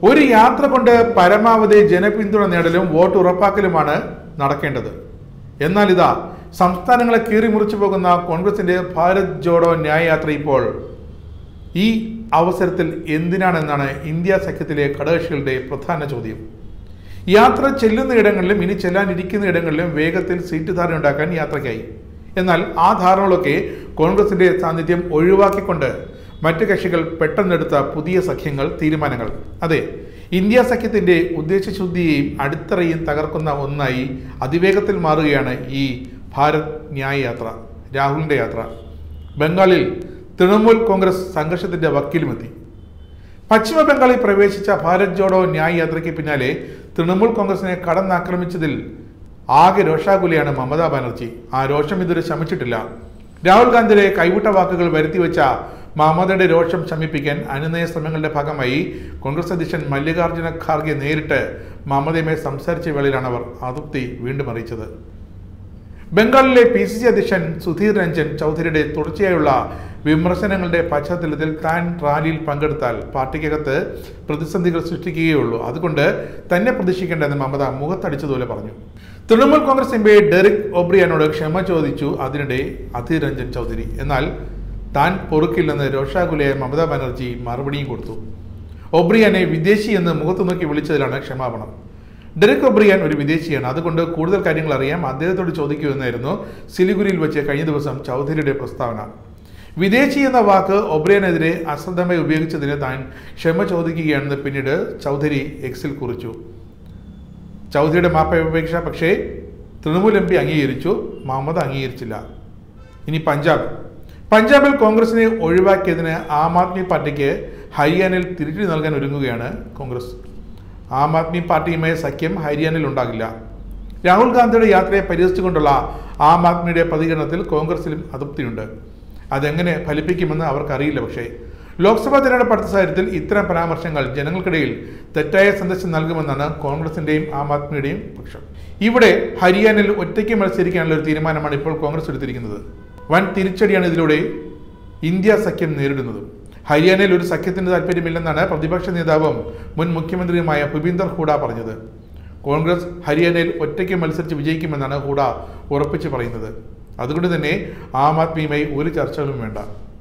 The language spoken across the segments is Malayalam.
ഒരു യാത്ര കൊണ്ട് പരമാവധി ജനപിന്തുണ നേടലും വോട്ട് ഉറപ്പാക്കലുമാണ് നടക്കേണ്ടത്. എന്നാൽ ഇതാ സംസ്ഥാനങ്ങളെ കീറി മുറിച്ചു പോകുന്ന കോൺഗ്രസിന്റെ ഭാരത് ജോഡോ ന്യായ യാത്ര ഇപ്പോൾ ഈ അവസരത്തിൽ എന്തിനാണെന്നാണ് ഇന്ത്യ സഖ്യത്തിലെ ഘടകകക്ഷികളുടെ പ്രധാന ചോദ്യം. യാത്ര ചെല്ലുന്ന ഇടങ്ങളിലും ഇനി ചെല്ലാനിരിക്കുന്ന ഇടങ്ങളിലും വേഗത്തിൽ സീറ്റ് ധാരണ ഉണ്ടാക്കാൻ യാത്രയ്ക്കായി. എന്നാൽ ആ ധാരണകളൊക്കെ കോൺഗ്രസിന്റെ സാന്നിധ്യം ഒഴിവാക്കിക്കൊണ്ട് മറ്റ് കക്ഷികൾ പെട്ടെന്നെടുത്ത പുതിയ സഖ്യങ്ങൾ, തീരുമാനങ്ങൾ, അതെ, ഇന്ത്യ സഖ്യത്തിന്റെ ഉദ്ദേശശുദ്ധിയെയും അടിത്തറയും തകർക്കുന്ന ഒന്നായി അതിവേഗത്തിൽ മാറുകയാണ് ഈ ഭാരത് ന്യായ യാത്ര, രാഹുലിന്റെ യാത്ര. ബംഗാളിൽ തൃണമൂൽ കോൺഗ്രസ് സംഘർഷത്തിന്റെ വക്കീലുമെത്തി. പശ്ചിമ ബംഗാളിൽ പ്രവേശിച്ച ഭാരത് ജോഡോ ന്യായ യാത്രയ്ക്ക് പിന്നാലെ തൃണമൂൽ കോൺഗ്രസിനെ കടന്നാക്രമിച്ചതിൽ ആകെ രോഷാകുലയാണ് മമതാ ബാനർജി. ആ രോഷം ഇതുവരെ ശമിച്ചിട്ടില്ല. രാഹുൽ ഗാന്ധിയുടെ കൈവിട്ട വാക്കുകൾ വരുത്തിവെച്ച മമതയുടെ രോഷം ശമിപ്പിക്കാൻ അനുനയ ശ്രമങ്ങളുടെ ഭാഗമായി കോൺഗ്രസ് അധ്യക്ഷൻ മല്ലികാർജ്ജുന ഖാർഗെ നേരിട്ട് മമതയുമായി സംസാരിച്ച വേളയിലാണ് അവർ അതൃപ്തി വീണ്ടും അറിയിച്ചത്. ബംഗാളിലെ PCC അധ്യക്ഷൻ സുധീർ രഞ്ജൻ ചൗധരിയുടെ തുടർച്ചയായുള്ള വിമർശനങ്ങളുടെ പശ്ചാത്തലത്തിൽ താൻ റാലിയിൽ പങ്കെടുത്താൽ പാർട്ടിക്കകത്ത് പ്രതിസന്ധികൾ സൃഷ്ടിക്കുകയുള്ളൂ, അതുകൊണ്ട് തന്നെ പ്രതീക്ഷിക്കേണ്ടെന്ന് മമത മുഖത്തടിച്ചതുപോലെ പറഞ്ഞു. തൃണമൂൽ കോൺഗ്രസ് MP ഡെറിക് ഒബ്രിയാനോട് ക്ഷമ ചോദിച്ചു അതിനിടെ അധീർ രഞ്ജൻ ചൗധരി. എന്നാൽ താൻ പൊറുക്കില്ലെന്ന് രോഷാകുലയായ മമതാ ബാനർജി മറുപടിയും കൊടുത്തു. ഒബ്രിയാനെ വിദേശി എന്ന് മുഖത്തു നോക്കി വിളിച്ചതിലാണ് ക്ഷമാപണം. ഡെറിക് ഒബ്രിയാൻ ഒരു വിദേശിയാണ്, അതുകൊണ്ട് കൂടുതൽ കാര്യങ്ങൾ അറിയാം, അദ്ദേഹത്തോട് ചോദിക്കൂ എന്നായിരുന്നു സിലിഗുരിയിൽ വെച്ച് കഴിഞ്ഞ ദിവസം ചൗധരിയുടെ പ്രസ്താവന. വിദേശി എന്ന വാക്ക് ഒബ്രിയാനെതിരെ അശ്രദ്ധമായി ഉപയോഗിച്ചതിന് താൻ ക്ഷമ ചോദിക്കുകയാണെന്ന് പിന്നീട് ചൗധരി എക്സിൽ കുറിച്ചു. ചൗധരിയുടെ മാപ്പപേക്ഷ പക്ഷേ തൃണമൂൽ MP അംഗീകരിച്ചു, മമത അംഗീകരിച്ചില്ല. ഇനി പഞ്ചാബിൽ കോൺഗ്രസിനെ ഒഴിവാക്കിയതിന് ആം ആദ്മി പാർട്ടിക്ക് ഹരിയാനയിൽ തിരിച്ചു നൽകാൻ ഒരുങ്ങുകയാണ് കോൺഗ്രസ്. ആം ആദ്മി പാർട്ടിയുമായി സഖ്യം ഹരിയാനയിൽ ഉണ്ടാകില്ല. രാഹുൽ ഗാന്ധിയുടെ യാത്രയെ പരിഹസിച്ചുകൊണ്ടുള്ള ആം ആദ്മിയുടെ പ്രതികരണത്തിൽ കോൺഗ്രസിലും അതൃപ്തിയുണ്ട്. അതെങ്ങനെ ഫലിപ്പിക്കുമെന്ന് അവർക്കറിയില്ല. പക്ഷേ ലോക്സഭാ തിരഞ്ഞെടുപ്പ് അടുത്ത സാഹചര്യത്തിൽ ഇത്തരം പരാമർശങ്ങൾ ജനങ്ങൾക്കിടയിൽ തെറ്റായ സന്ദേശം നൽകുമെന്നാണ് കോൺഗ്രസിന്റെയും ആം ആദ്മിയുടെയും പക്ഷം. ഇവിടെ ഹരിയാനയിൽ ഒറ്റയ്ക്ക് മത്സരിക്കാനുള്ള ഒരു തീരുമാനമാണ് ഇപ്പോൾ കോൺഗ്രസ് എടുത്തിരിക്കുന്നത്. വൻ തിരിച്ചടിയാണ് ഇതിലൂടെ ഇന്ത്യ സഖ്യം നേരിടുന്നത്. ഹരിയാനയിൽ ഒരു സഖ്യത്തിന് താല്പര്യമില്ലെന്നാണ് പ്രതിപക്ഷ നേതാവും മുൻ മുഖ്യമന്ത്രിയുമായ ഭൂപീന്ദർ ഹൂഡ പറഞ്ഞത്. കോൺഗ്രസ് ഹരിയാനയിൽ ഒറ്റയ്ക്ക് മത്സരിച്ച് വിജയിക്കുമെന്നാണ് ഹൂഡ ഉറപ്പിച്ച് പറയുന്നത്. അതുകൊണ്ട് തന്നെ ആം ആദ്മിയുമായി ഒരു ചർച്ചകളും വേണ്ട.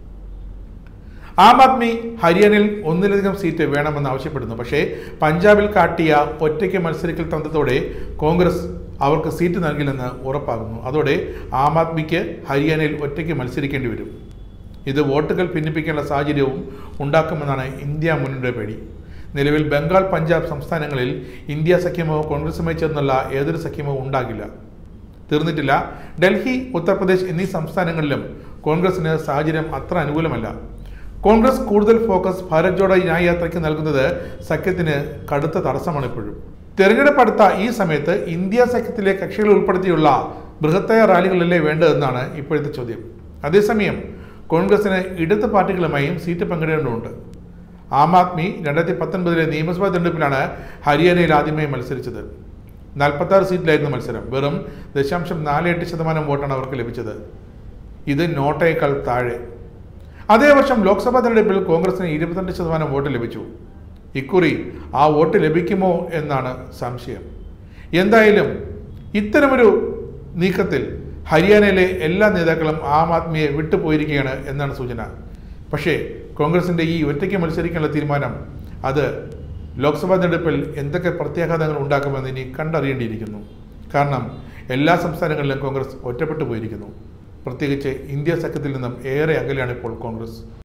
ആം ആദ്മി ഹരിയാനയിൽ ഒന്നിലധികം സീറ്റ് വേണമെന്ന് ആവശ്യപ്പെടുന്നു. പക്ഷേ പഞ്ചാബിൽ കാട്ടിയ ഒറ്റയ്ക്ക് മത്സരിക്കൽ തന്ത്രത്തോടെ കോൺഗ്രസ് അവർക്ക് സീറ്റ് നൽകില്ലെന്ന് ഉറപ്പാകുന്നു. അതോടെ ആം ആദ്മിക്ക് ഹരിയാനയിൽ ഒറ്റയ്ക്ക് മത്സരിക്കേണ്ടി വരും. ഇത് വോട്ടുകൾ ഭിന്നിപ്പിക്കാനുള്ള സാഹചര്യവും ഉണ്ടാക്കുമെന്നാണ് ഇന്ത്യ മുന്നണിയുടെ പേടി. നിലവിൽ ബംഗാൾ, പഞ്ചാബ് സംസ്ഥാനങ്ങളിൽ ഇന്ത്യ സഖ്യമോ കോൺഗ്രസുമായി ചേർന്നുള്ള ഏതൊരു സഖ്യമോ ഉണ്ടാകില്ല. തീർന്നിട്ടില്ല. ഡൽഹി, ഉത്തർപ്രദേശ് എന്നീ സംസ്ഥാനങ്ങളിലും കോൺഗ്രസിന് സാഹചര്യം അത്ര അനുകൂലമല്ല. കോൺഗ്രസ് കൂടുതൽ ഫോക്കസ് ഭാരത് ജോഡോ ന്യായ യാത്രയ്ക്ക് നൽകുന്നത് സഖ്യത്തിന് കടുത്ത തടസ്സമാണ് ഇപ്പോഴും. തെരഞ്ഞെടുപ്പ് അടുത്ത ഈ സമയത്ത് ഇന്ത്യ സഖ്യത്തിലെ കക്ഷികൾ ഉൾപ്പെടുത്തിയുള്ള ബൃഹത്തായ റാലികളല്ലേ വേണ്ടതെന്നാണ് ഇപ്പോഴത്തെ ചോദ്യം. അതേസമയം കോൺഗ്രസിന് ഇടത് പാർട്ടികളുമായും സീറ്റ് പങ്കിടേണ്ടതുണ്ട്. ആം ആദ്മി 2019 നിയമസഭാ തെരഞ്ഞെടുപ്പിലാണ് ഹരിയാനയിൽ ആദ്യമായി മത്സരിച്ചത്. 46 സീറ്റിലായിരുന്നു മത്സരം. വെറും 0.48% വോട്ടാണ് അവർക്ക് ലഭിച്ചത്. ഇത് നോട്ടയേക്കാൾ താഴെ. അതേ വർഷം ലോക്സഭാ തെരഞ്ഞെടുപ്പിൽ കോൺഗ്രസിന് 22% വോട്ട് ലഭിച്ചു. ഇക്കുറി ആ വോട്ട് ലഭിക്കുമോ എന്നാണ് സംശയം. എന്തായാലും ഇത്തരമൊരു നീക്കത്തിൽ ഹരിയാനയിലെ എല്ലാ നേതാക്കളും ആം ആദ്മിയെ വിട്ടുപോയിരിക്കുകയാണ് എന്നാണ് സൂചന. പക്ഷേ കോൺഗ്രസിന്റെ ഈ ഒറ്റയ്ക്ക് മത്സരിക്കാനുള്ള തീരുമാനം അത് ലോക്സഭാ തെരഞ്ഞെടുപ്പിൽ എന്തൊക്കെ പ്രത്യാഘാതങ്ങൾ ഉണ്ടാക്കുമെന്ന് ഇനി കണ്ടറിയേണ്ടിയിരിക്കുന്നു. കാരണം എല്ലാ സംസ്ഥാനങ്ങളിലും കോൺഗ്രസ് ഒറ്റപ്പെട്ടു പോയിരിക്കുന്നു. പ്രത്യേകിച്ച് ഇന്ത്യ സഖ്യത്തിൽ നിന്നും ഏറെ അകലെയാണ് ഇപ്പോൾ കോൺഗ്രസ്.